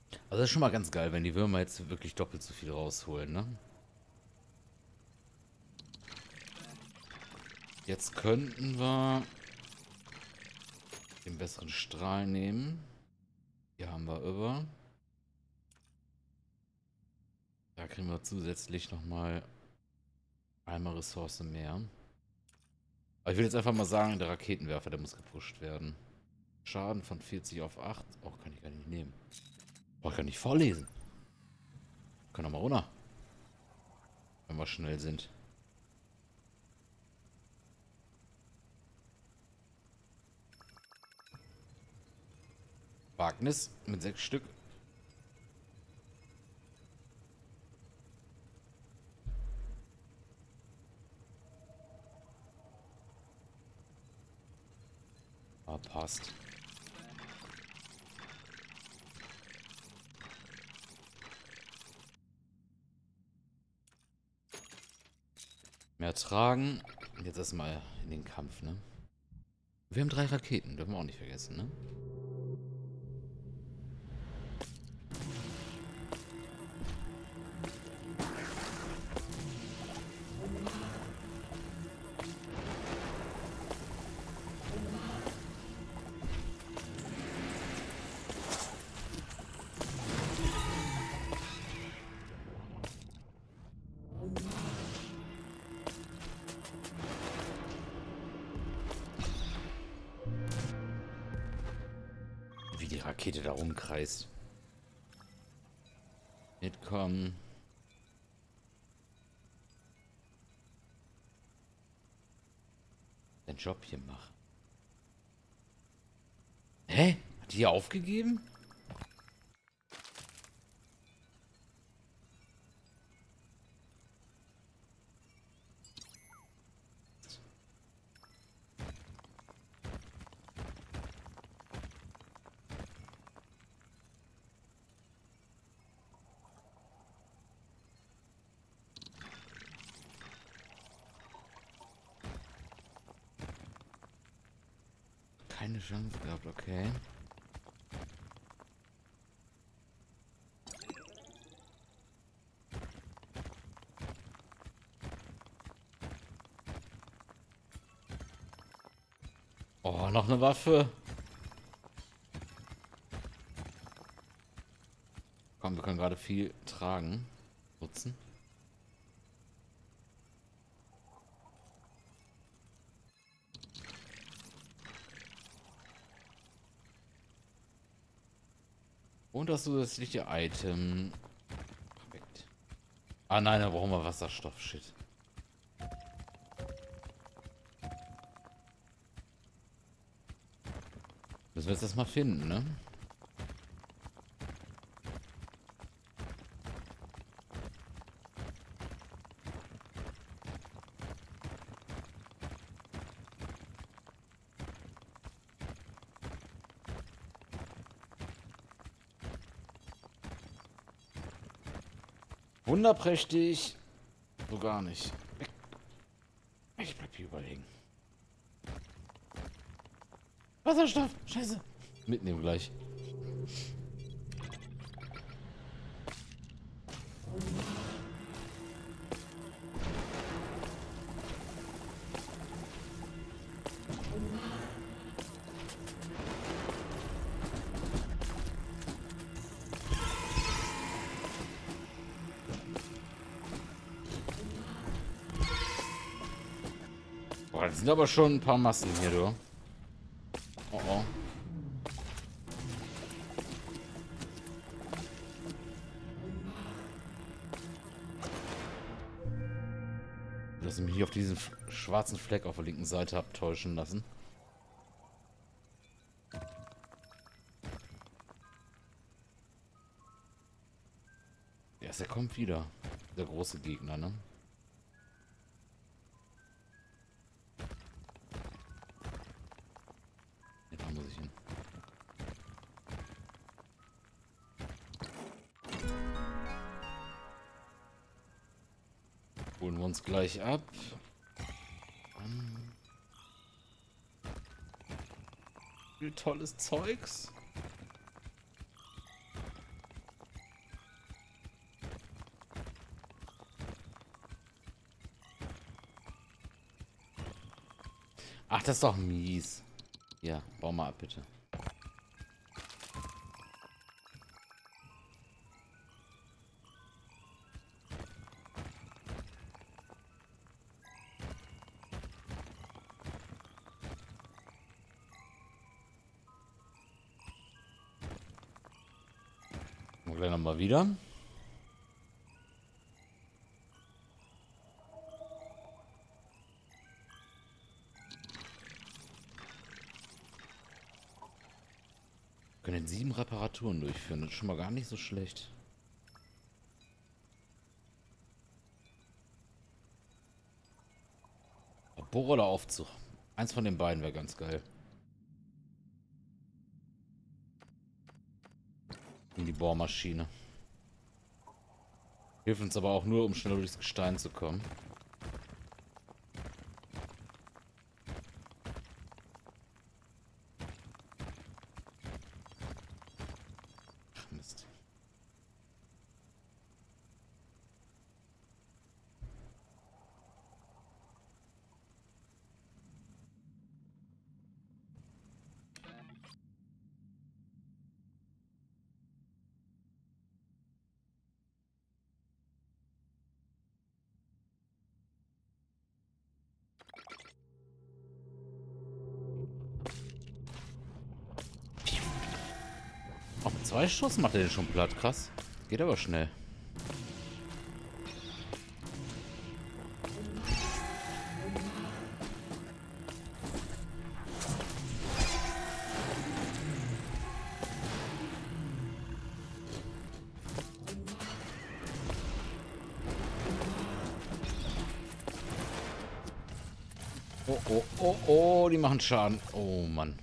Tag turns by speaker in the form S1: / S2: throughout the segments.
S1: Also das ist schon mal ganz geil, wenn die Würmer jetzt wirklich doppelt so viel rausholen, ne? Jetzt könnten wir den besseren Strahl nehmen. Hier haben wir über. Da kriegen wir zusätzlich nochmal einmal Ressource mehr. Aber ich will jetzt einfach mal sagen, der Raketenwerfer, der muss gepusht werden. Schaden von 40 auf 8. Oh, kann ich gar nicht nehmen. Oh, ich kann nicht vorlesen. Können wir mal runter, wenn wir schnell sind. Wagnis mit 6 Stück. Ah, passt. Mehr tragen. Jetzt erstmal in den Kampf, ne? Wir haben 3 Raketen, dürfen wir auch nicht vergessen, ne? Wie die Rakete da rumkreist. Mitkommen. Den Job hier machen. Hä? Hat die hier aufgegeben? Keine Chance gehabt, okay. Oh, noch eine Waffe. Komm, wir können gerade viel tragen. Nutzen. Und das zusätzliche Item. Perfekt. Ah nein, da brauchen wir Wasserstoff. Shit. Müssen wir jetzt erstmal finden, ne? Wunderprächtig. So gar nicht. Ich bleib hier überlegen. Wasserstoff! Scheiße! Mitnehmen gleich. Boah, das sind aber schon ein paar Massen hier, du. Oh oh. Dass ich mich hier auf diesen schwarzen Fleck auf der linken Seite hab täuschen lassen. Ja, der kommt wieder. Der große Gegner, ne? Ja, da muss ich hin. Holen wir uns gleich ab. Viel tolles Zeugs. Ach, das ist doch mies. Ja, bau mal ab, bitte. Und gleich nochmal wieder. Können 7 Reparaturen durchführen. Das ist schon mal gar nicht so schlecht. Bohrer oder Aufzug? Eins von den beiden wäre ganz geil. In die Bohrmaschine. Hilft uns aber auch nur, um schneller durchs Gestein zu kommen. Ach, Mist. Auf 2 Schuss macht er den schon platt. Krass. Geht aber schnell. Oh, oh, oh, oh, die machen Schaden. Oh, Mann.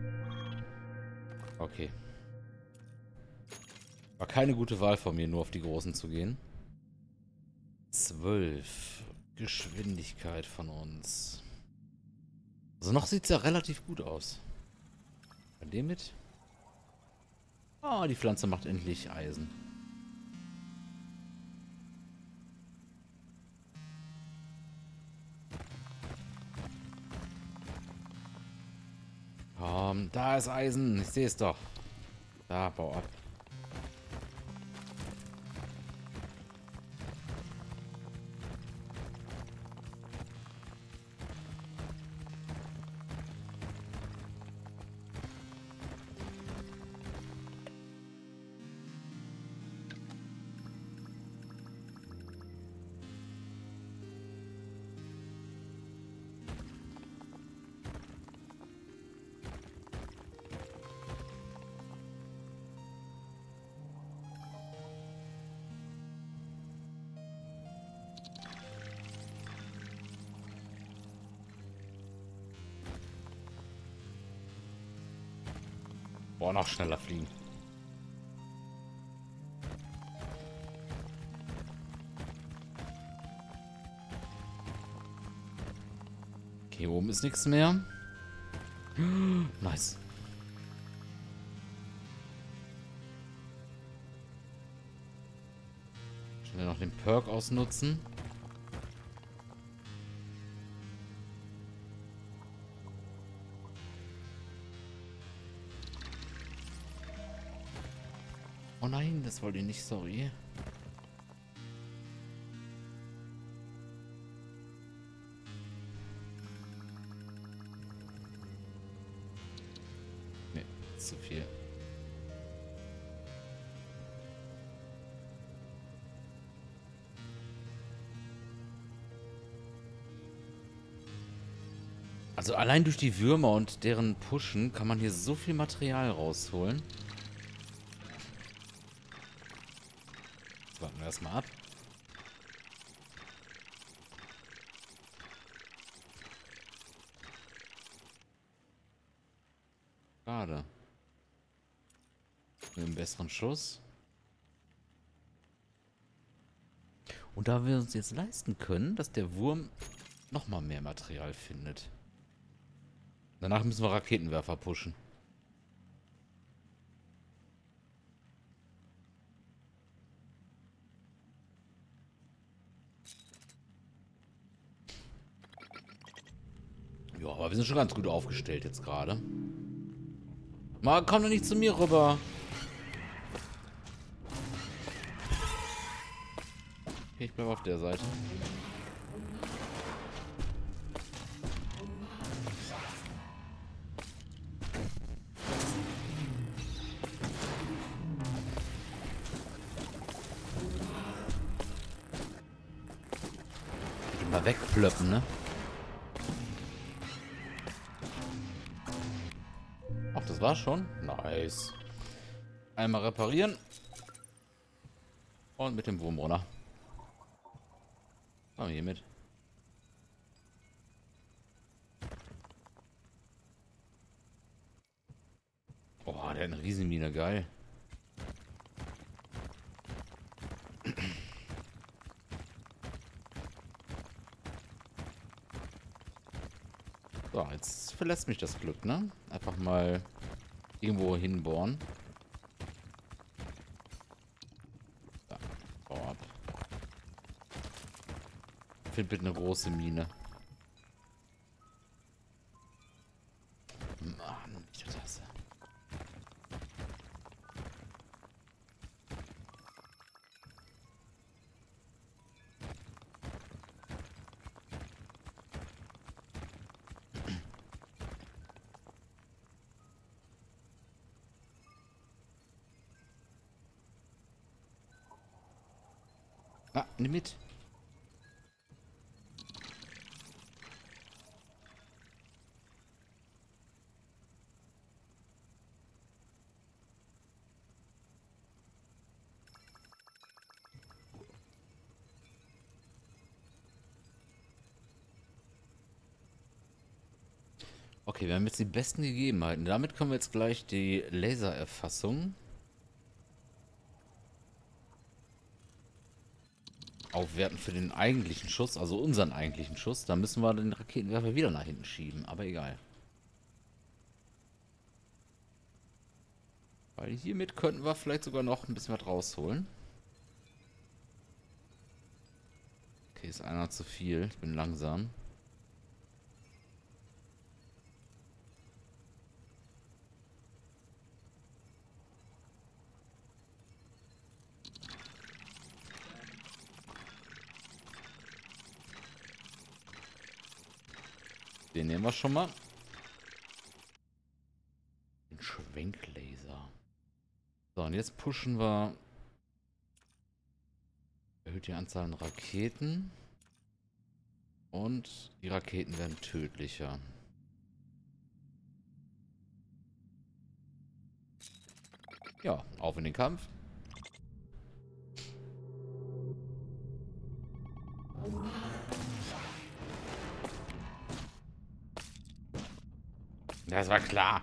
S1: Okay. War keine gute Wahl von mir, nur auf die Großen zu gehen. 12. Geschwindigkeit von uns. Also noch sieht es ja relativ gut aus. Bei dem mit? Ah, die Pflanze macht endlich Eisen. Komm, da ist Eisen. Ich sehe es doch. Da, bau ab. Boah, noch schneller fliegen. Okay, oben ist nichts mehr. Nice. Schnell noch den Perk ausnutzen. Oh nein, das wollte ich nicht, sorry. Nee, zu viel. Also allein durch die Würmer und deren Pushen kann man hier so viel Material rausholen. Jetzt warten wir erstmal ab. Schade. Mit einem besseren Schuss. Und da wir uns jetzt leisten können, dass der Wurm nochmal mehr Material findet. Danach müssen wir Raketenwerfer pushen. Ja, aber wir sind schon ganz gut aufgestellt jetzt gerade. Mal, komm doch nicht zu mir rüber. Okay, ich bleibe auf der Seite. Mal wegplöppen, ne? Ach, das war schon? Nice. Einmal reparieren. Und mit dem Wurm runter. Machen wir hier mit. Oh, der hat eine Riesenmine, geil. So, jetzt verlässt mich das Glück, ne? Einfach mal irgendwo hinbohren. Da, bau ab. Find bitte eine große Mine. Mann, nicht die Tasse. Ah, nimm mit. Okay, wir haben jetzt die besten Gegebenheiten. Damit können wir jetzt gleich die Lasererfassung aufwerten für den eigentlichen Schuss, also unseren eigentlichen Schuss. Da müssen wir den Raketenwerfer wieder nach hinten schieben, aber egal. Weil hiermit könnten wir vielleicht sogar noch ein bisschen was rausholen. Okay, ist einer zu viel. Ich bin langsam. Den nehmen wir schon mal. Den Schwenklaser. So, und jetzt pushen wir. Erhöht die Anzahl an Raketen. Und die Raketen werden tödlicher. Ja, auf in den Kampf. Das war klar.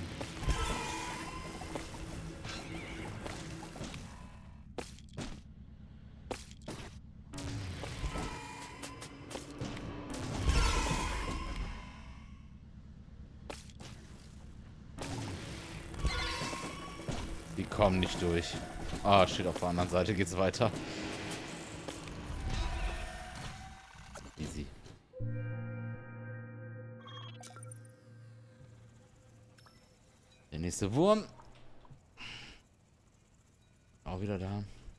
S1: Die kommen nicht durch. Ah, steht auf der anderen Seite, geht's weiter. Easy. Der nächste Wurm. Auch wieder da.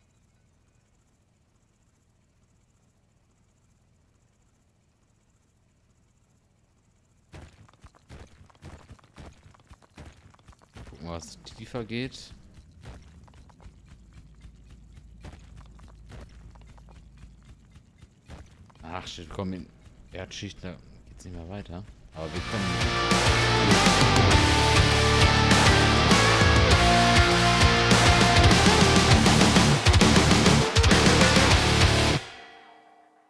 S1: Gucken, was tiefer geht. Ach shit, komm in Erdschicht, da geht's nicht mehr weiter. Aber wir können.